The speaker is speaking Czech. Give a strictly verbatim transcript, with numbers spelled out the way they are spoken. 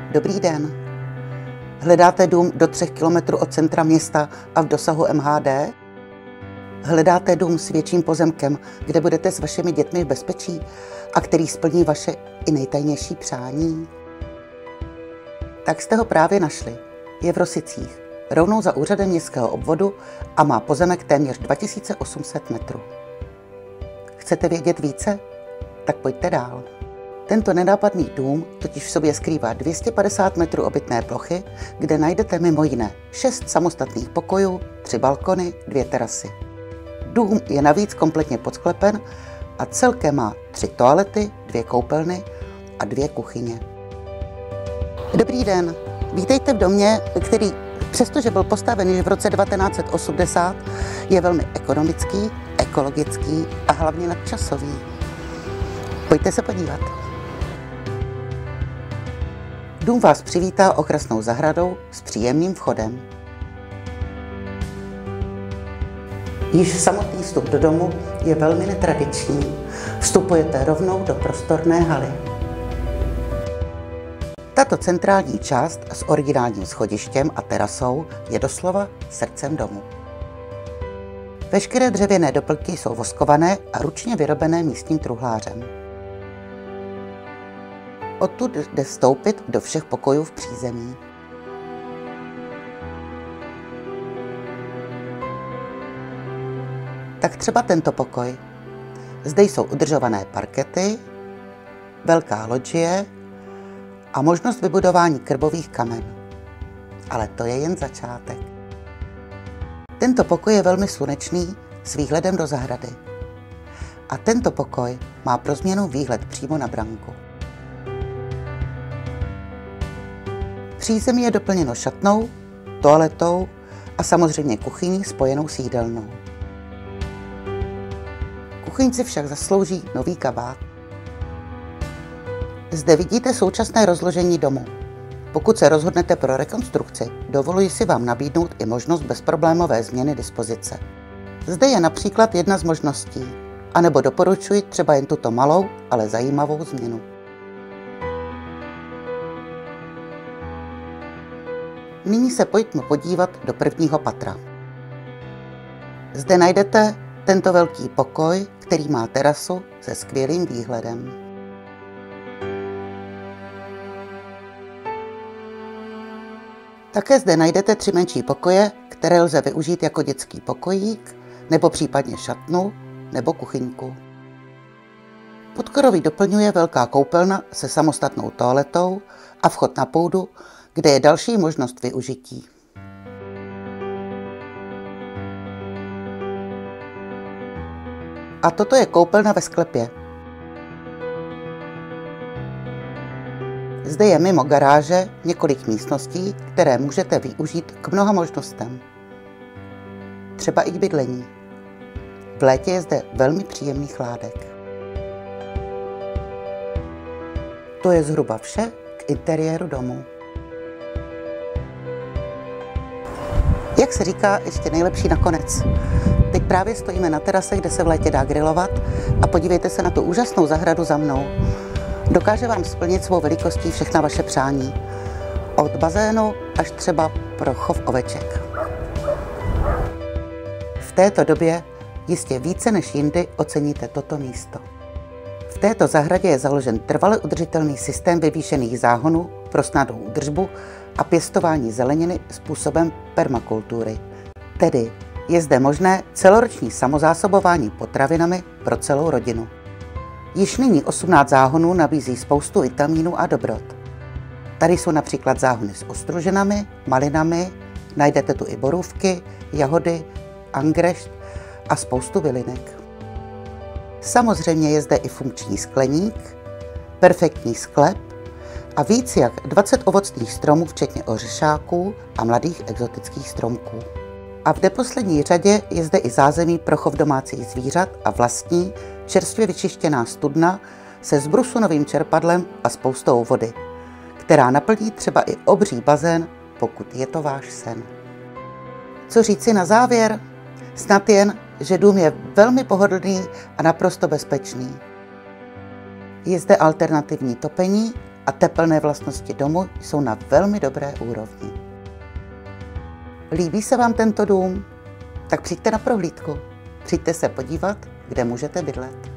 Dobrý den. Hledáte dům do třech kilometrů od centra města a v dosahu M H D? Hledáte dům s větším pozemkem, kde budete s vašimi dětmi v bezpečí a který splní vaše i nejtajnější přání? Tak jste ho právě našli. Je v Rosicích, rovnou za úřadem městského obvodu a má pozemek téměř dva tisíce osm set metrů. Chcete vědět více? Tak pojďte dál. Tento nenápadný dům totiž v sobě skrývá dvě stě padesát metrů obytné plochy, kde najdete mimo jiné šest samostatných pokojů, tři balkony, dvě terasy. Dům je navíc kompletně podsklepen a celkem má tři toalety, dvě koupelny a dvě kuchyně. Dobrý den, vítejte v domě, který, přestože byl postaven již v roce devatenáct set osmdesát, je velmi ekonomický, ekologický a hlavně nadčasový. Pojďte se podívat. Dům vás přivítá okrasnou zahradou s příjemným vchodem. Již samotný vstup do domu je velmi netradiční. Vstupujete rovnou do prostorné haly. Tato centrální část s originálním schodištěm a terasou je doslova srdcem domu. Veškeré dřevěné doplňky jsou voskované a ručně vyrobené místním truhlářem. Odtud jde vstoupit do všech pokojů v přízemí. Tak třeba tento pokoj. Zde jsou udržované parkety, velká loďie a možnost vybudování krbových kamen. Ale to je jen začátek. Tento pokoj je velmi slunečný s výhledem do zahrady. A tento pokoj má pro změnu výhled přímo na branku. Přízemí je doplněno šatnou, toaletou a samozřejmě kuchyní spojenou s jídelnou. Kuchyňci však zaslouží nový kabát. Zde vidíte současné rozložení domu. Pokud se rozhodnete pro rekonstrukci, dovoluji si vám nabídnout i možnost bezproblémové změny dispozice. Zde je například jedna z možností, anebo doporučuji třeba jen tuto malou, ale zajímavou změnu. Nyní se pojďme podívat do prvního patra. Zde najdete tento velký pokoj, který má terasu se skvělým výhledem. Také zde najdete tři menší pokoje, které lze využít jako dětský pokojík, nebo případně šatnu, nebo kuchyňku. Podkroví doplňuje velká koupelna se samostatnou toaletou a vchod na půdu, kde je další možnost využití. A toto je koupelna ve sklepě. Zde je mimo garáže několik místností, které můžete využít k mnoha možnostem. Třeba i k bydlení. V létě je zde velmi příjemný chládek. To je zhruba vše k interiéru domu. Jak se říká, ještě nejlepší nakonec. Teď právě stojíme na terase, kde se v létě dá grilovat a podívejte se na tu úžasnou zahradu za mnou. Dokáže vám splnit svou velikostí všechna vaše přání. Od bazénu až třeba pro chov oveček. V této době jistě více než jindy oceníte toto místo. V této zahradě je založen trvale udržitelný systém vyvýšených záhonů pro snadnou údržbu a pěstování zeleniny způsobem permakultury. Tedy je zde možné celoroční samozásobování potravinami pro celou rodinu. Již nyní osmnáct záhonů nabízí spoustu vitamínů a dobrot. Tady jsou například záhony s ostruženami, malinami, najdete tu i borůvky, jahody, angrešt a spoustu bylinek. Samozřejmě je zde i funkční skleník, perfektní sklep a víc jak dvacet ovocných stromů, včetně ořešáků a mladých exotických stromků. A v neposlední řadě je zde i zázemí pro chov domácích zvířat a vlastní, čerstvě vyčištěná studna se zbrusunovým čerpadlem a spoustou vody, která naplní třeba i obří bazén, pokud je to váš sen. Co říci na závěr? Snad jen, že dům je velmi pohodlný a naprosto bezpečný. Je zde alternativní topení a tepelné vlastnosti domu jsou na velmi dobré úrovni. Líbí se vám tento dům? Tak přijďte na prohlídku. Přijďte se podívat, kde můžete bydlet.